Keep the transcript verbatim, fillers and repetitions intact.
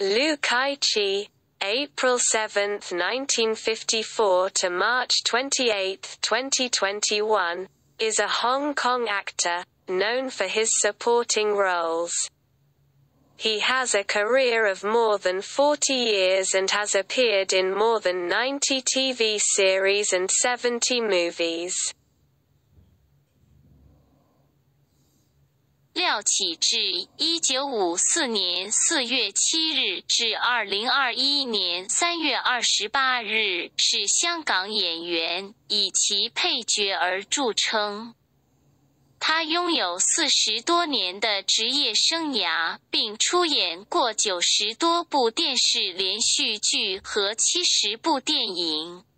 Liu Kai-chi, April seventh, nineteen fifty-four to March twenty-eighth, twenty twenty-one, is a Hong Kong actor, known for his supporting roles. He has a career of more than forty years and has appeared in more than ninety T V series and seventy movies. 廖启智，一九五四年四月七日至二零二一年三月二十八日，是香港演员，以其配角而著称。他拥有四十多年的职业生涯，并出演过九十多部电视连续剧和七十部电影。